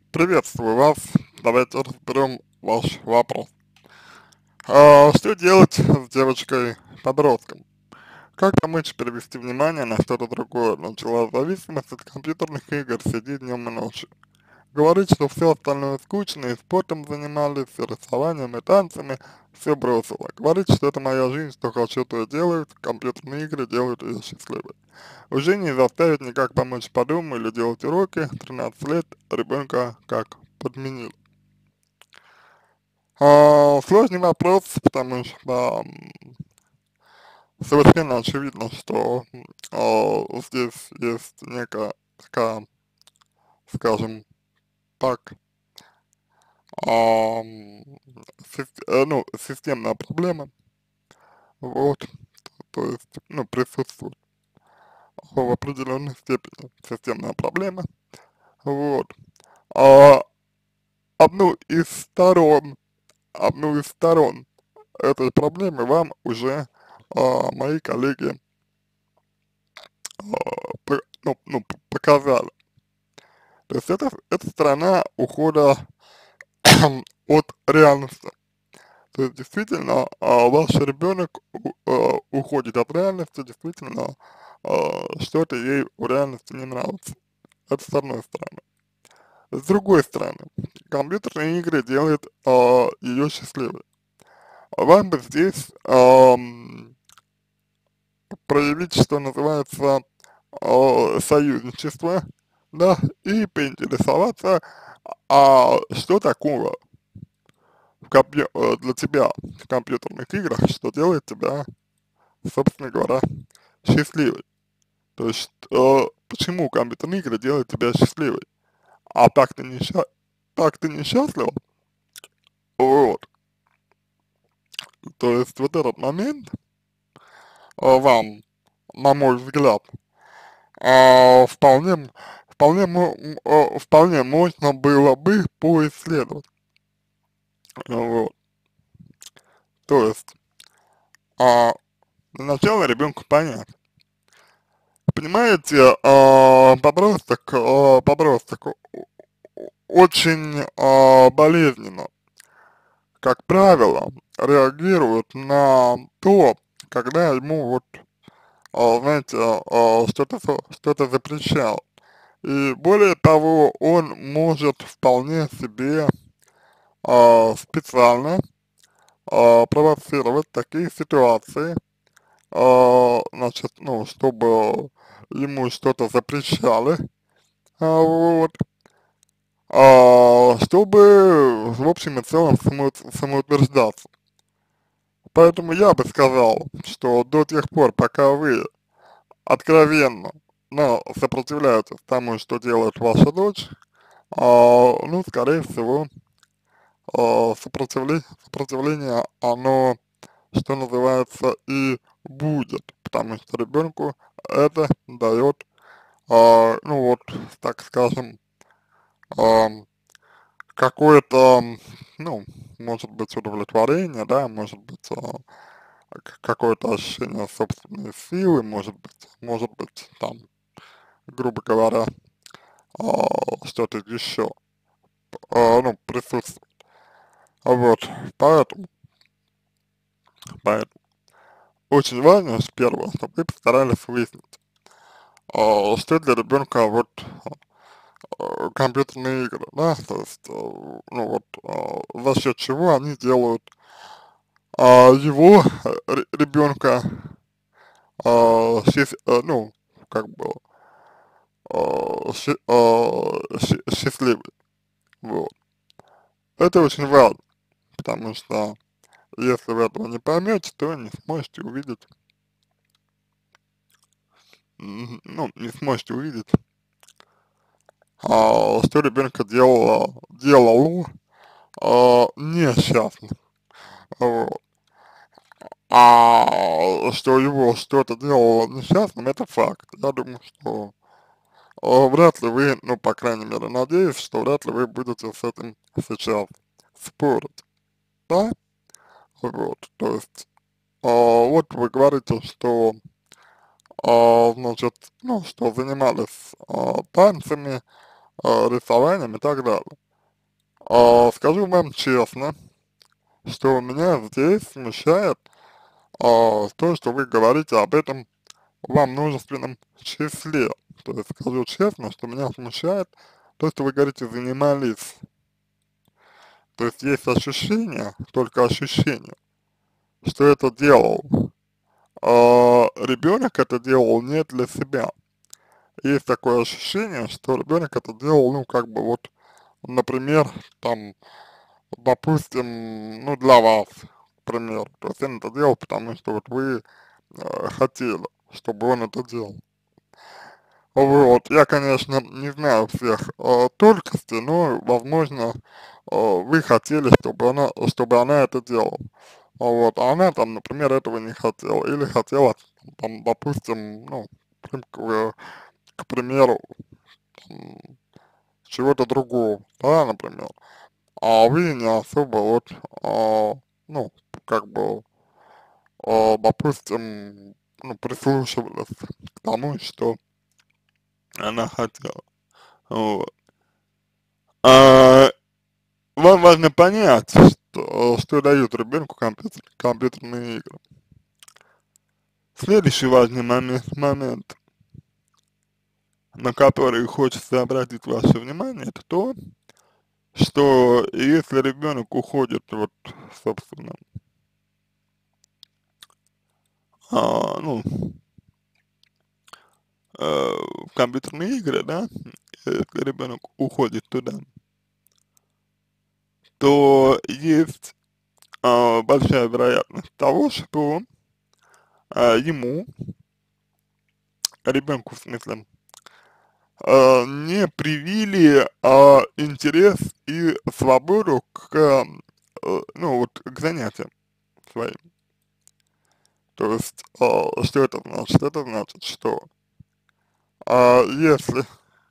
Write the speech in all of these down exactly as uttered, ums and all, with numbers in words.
Приветствую вас. Давайте разберем ваш вопрос. А, что делать с девочкой-подростком? Как помочь перевести внимание на что-то другое? Начала зависимость от компьютерных игр, сидит днем и ночью. Говорит, что все остальное скучно, и спортом занимались, и рисованием, и танцами, все бросила. Говорит, что это моя жизнь, что хочу, то и делаю, компьютерные игры делают ее счастливой. Уже не заставить никак помочь по дому или делать уроки, тринадцать лет, ребенка как подменил. А, сложный вопрос, потому что м, совершенно очевидно, что м, а, здесь есть некая такая, скажем так, ам, сис- э, ну, системная проблема, вот, то есть, ну, присутствует в определенной степени системная проблема, вот. А одну из сторон, одну из сторон этой проблемы вам уже а, мои коллеги а, п- ну, ну, п- показали. То есть это, это сторона ухода от реальности. То есть действительно а, ваш ребенок у- а, уходит от реальности, действительно а, что-то ей в реальности не нравится. Это с одной стороны. С другой стороны, компьютерные игры делают а, ее счастливой. Вам бы здесь ам, проявить, что называется, а, союзничество, да, и поинтересоваться, а что такого в компью- э, для тебя в компьютерных играх, что делает тебя, собственно говоря, счастливой. То есть, э, почему компьютерные игры делают тебя счастливой, а так ты не, сча- так ты несчастлива, вот. То есть вот этот момент э, вам, на мой взгляд, э, вполне, вполне, мо- м, э, вполне можно было бы поисследовать. Вот. То есть, а, для начала ребенку понять. Понимаете, а, подросток, а, подросток очень а, болезненно, как правило, реагирует на то, когда ему вот, а, знаете, а, что-то за- что-то запрещал. И более того, он может вполне себе а, специально а, провоцировать такие ситуации, а, значит, ну, чтобы ему что-то запрещали, а, вот, а, чтобы, в общем и целом, само, самоутверждаться. Поэтому я бы сказал, что до тех пор, пока вы откровенно, но сопротивляетесь тому, что делает ваша дочь, а, ну, скорее всего, а, сопротивление, сопротивление, оно, что называется, и будет, потому что ребенку это дает, а, ну вот, так скажем, ам, какое-то, ну, может быть, удовлетворение, да, может быть, а, к- какое-то ощущение собственной силы, может быть, может быть, там, грубо говоря, а, что-то еще, а, ну, присутствует. Вот, поэтому, поэтому очень важно, с первого, чтобы вы постарались выяснить, а, что для ребенка вот а, компьютерные игры, да, то есть, а, ну вот, а, за счет чего они делают а, его ребенка, а, счаст- а, ну, как бы, а, сча- а, сча- счастливый, вот. Это очень важно, потому что если вы этого не поймете, то не сможете увидеть, м, ну, не сможете увидеть, а, что ребенка делало, делало а, несчастным, вот. А что его что-то делало несчастным, это факт. Я думаю, что а, вряд ли вы, ну, по крайней мере, надеюсь, что вряд ли вы будете с этим сейчас спорить, да? Вот, то есть, а, вот вы говорите, что, а, значит, ну, что занимались а, танцами, э, рисованием и так далее. А, скажу вам честно, что меня здесь смущает а, то, что вы говорите об этом во множественном числе. То есть скажу честно, что меня смущает то, что вы говорите «занимались». То есть есть ощущение, только ощущение, что это делал а, ребенок, это делал не для себя. Есть такое ощущение, что ребенок это делал, ну, как бы вот, например, там, допустим, ну, для вас, к примеру. То есть он это делал, потому что вот вы э, хотели, чтобы он это делал. Вот, я, конечно, не знаю всех э, тонкостей, но, возможно, э, вы хотели, чтобы она, чтобы она это делала. Вот, а она там, например, этого не хотела, или хотела, там, допустим, ну, к, э, к примеру, м, чего-то другого, да, например, а вы не особо вот, а, ну, как бы, а, допустим, ну, прислушивались к тому, что она хотела. Вот. А, вам важно понять, что, что дают ребенку компьютер, компьютерные игры. Следующий важный момент, момент, на который хочется обратить ваше внимание, это то, что если ребенок уходит, вот, собственно, а, ну, э, в компьютерные игры, да, если ребенок уходит туда, то есть а, большая вероятность того, что а, ему, ребенку в смысле, а, не привили а, интерес и свободу к, э, ну вот, к занятиям своим. То есть, а, что это значит? Это значит, что а, если,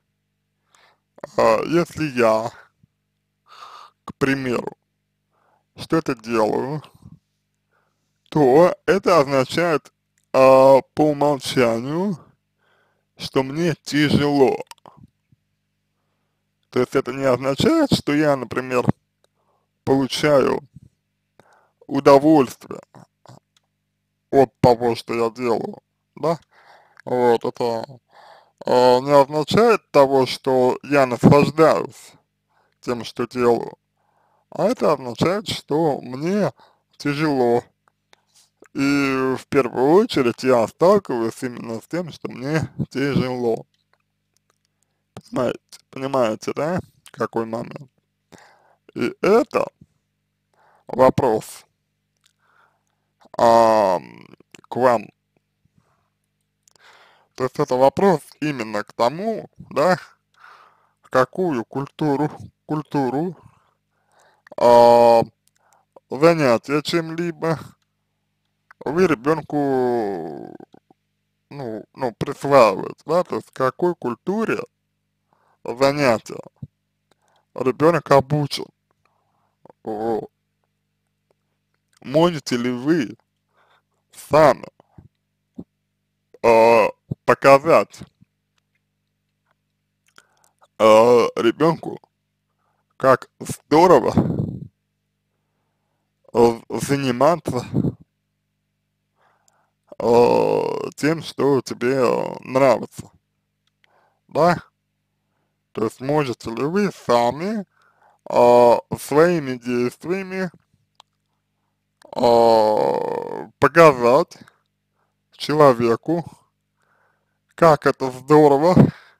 а, если я, к примеру, что-то делаю, то это означает а, по умолчанию, что мне тяжело. То есть это не означает, что я, например, получаю удовольствие от того, что я делаю, да, вот, это а, не означает того, что я наслаждаюсь тем, что делаю, а это означает, что мне тяжело. И в первую очередь я сталкиваюсь именно с тем, что мне тяжело. Понимаете, понимаете, да, какой момент? И это вопрос а, к вам. То есть это вопрос именно к тому, да, какую культуру, культуру а, занятия чем-либо вы ребенку, ну, ну, присваиваете, да, то есть какой культуре занятия ребенок обучен. Вот. Можете ли вы сами э, показать э, ребенку, как здорово э, заниматься э, тем, что тебе э, нравится, да? То есть можете ли вы сами э, своими действиями э, показать человеку, как это здорово,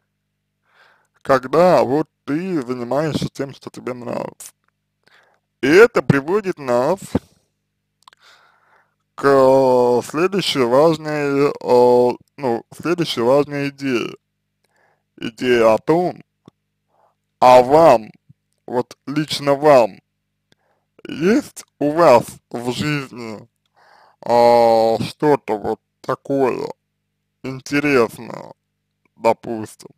когда вот ты занимаешься тем, что тебе нравится. И это приводит нас к следующей важной, э, ну, следующей важной идее. Идея о том, а вам, вот лично вам, есть у вас в жизни а, что-то вот такое интересное, допустим,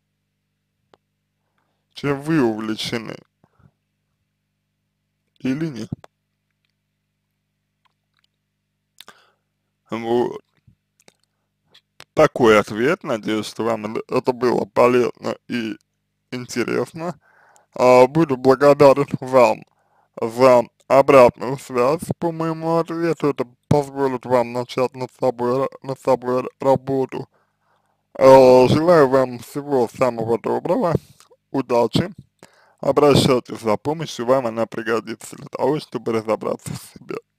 чем вы увлечены или нет? Вот. Такой ответ, надеюсь, что вам это было полезно и интересно. А, буду благодарен вам за обратную связь по моему ответу. Это позволит вам начать над собой, ра- над собой работу. А, желаю вам всего самого доброго, удачи. Обращайтесь за помощью, вам она пригодится для того, чтобы разобраться в себе.